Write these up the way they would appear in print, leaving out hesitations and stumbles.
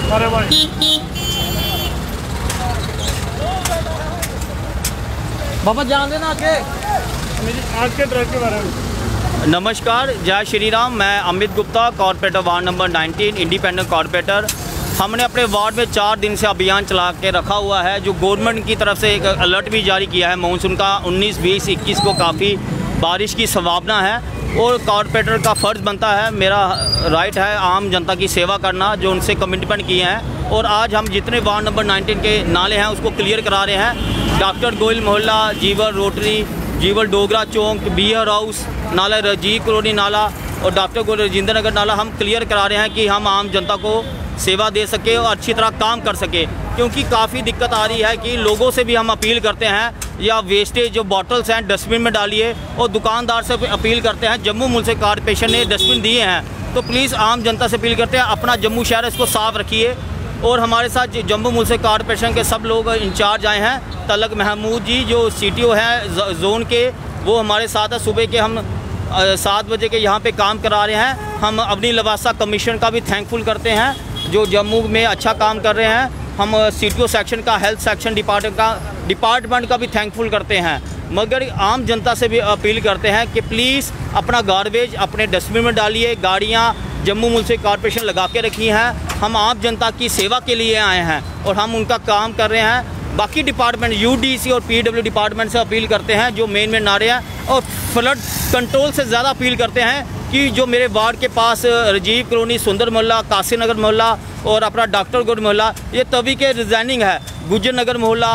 अरे भाई बाबा जान देना आगे आज के ट्रक के बारे में। नमस्कार, जय श्री राम। मैं Amit Gupta, corporator ward number 19, independent corporator. हमने अपने वार्ड में 4 दिन से अभियान चला के रखा हुआ है, जो गवर्नमेंट की तरफ से एक अलर्ट भी जारी किया है मानसून का 19, 20, 21 को काफ़ी बारिश की संभावना है और कॉर्पोरेटर का फ़र्ज़ बनता है, मेरा राइट है आम जनता की सेवा करना, जो उनसे कमिटमेंट किए हैं। और आज हम जितने वार्ड नंबर 19 के नाले हैं उसको क्लियर करा रहे हैं। डॉक्टर गोयल मोहल्ला, Jewel Rotary, Jewel Dogra Chowk, Beer House Nala, Rajiv colony नाला और डॉक्टर गोयल राजेंद्र नगर नाला हम क्लियर करा रहे हैं कि हम आम जनता को सेवा दे सके और अच्छी तरह काम कर सके। क्योंकि काफ़ी दिक्कत आ रही है कि लोगों से भी हम अपील करते हैं या वेस्टेज जो बॉटल्स हैं डस्टबिन में डालिए, और दुकानदार से अपील करते हैं, जम्मू म्युनिसिपल कॉर्पोरेशन ने डस्टबिन दिए हैं तो प्लीज़ आम जनता से अपील करते हैं अपना जम्मू शहर इसको साफ़ रखिए। और हमारे साथ जम्मू म्युनिसिपल कॉर्पोरेशन के सब लोग इंचार्ज आए हैं। तलक महमूद जी जो CTO है जोन के, वो हमारे साथ है। सुबह के हम 7 बजे के यहाँ पे काम करा रहे हैं। हम अपनी लवासा कमीशन का भी थैंकफुल करते हैं जो जम्मू में अच्छा काम कर रहे हैं। हम CTO सेक्शन का, हेल्थ सेक्शन डिपार्टमेंट का भी थैंकफुल करते हैं। मगर आम जनता से भी अपील करते हैं कि प्लीज़ अपना गार्बेज अपने डस्टबिन में डालिए। गाड़ियाँ जम्मू म्युनिसिपल कॉर्पोरेशन लगा के रखी हैं। हम आम जनता की सेवा के लिए आए हैं और हम उनका काम कर रहे हैं। बाकी डिपार्टमेंट UDC और PW डिपार्टमेंट से अपील करते हैं जो मेन नारे हैं, और फ्लड कंट्रोल से ज़्यादा अपील करते हैं कि जो मेरे वार्ड के पास राजीव कॉलोनी, सुंदर मोहल्ला, काशी नगर मोहल्ला और अपना डॉक्टर गोड मोहल्ला, ये तभी के डिज़ाइनिंग है। गुज्जर नगर मोहल्ला,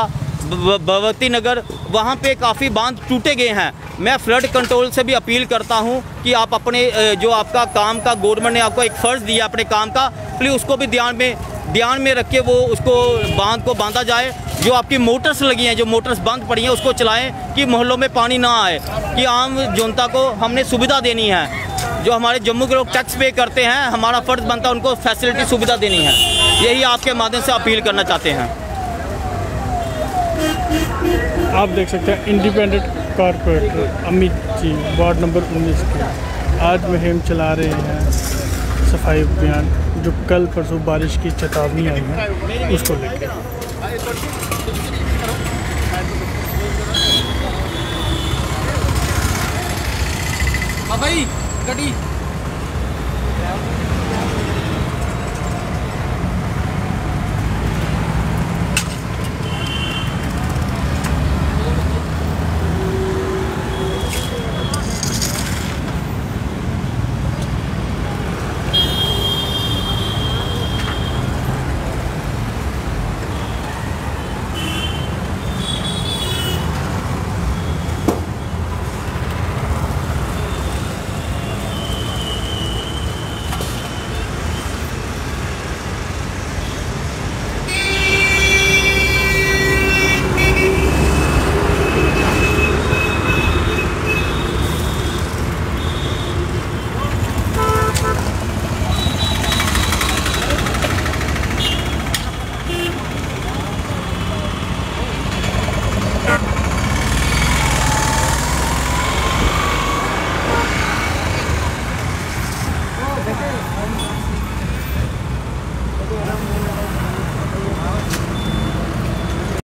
भगवती नगर, वहाँ पे काफ़ी बांध टूटे गए हैं। मैं फ्लड कंट्रोल से भी अपील करता हूँ कि आप अपने जो आपका काम का गवर्नमेंट ने आपको एक फ़र्ज़ दिया अपने काम का, प्लीज़ उसको भी ध्यान में रख के वो उसको बांध को बांधा जाए। जो आपकी मोटर्स लगी हैं, जो मोटर्स बंद पड़ी हैं, उसको चलाएं कि मोहल्लों में पानी ना आए, कि आम जनता को हमने सुविधा देनी है। जो हमारे जम्मू के लोग टैक्स पे करते हैं, हमारा फ़र्ज़ बनता है उनको फैसिलिटी सुविधा देनी है। यही आपके माध्यम से अपील करना चाहते हैं। आप देख सकते हैं independent corporator Amit ji ward number 19 के आज मुहिम चला रहे हैं सफाई अभियान, जो कल परसों बारिश की चेतावनी आई है उसको लेकर। भाई गड्डी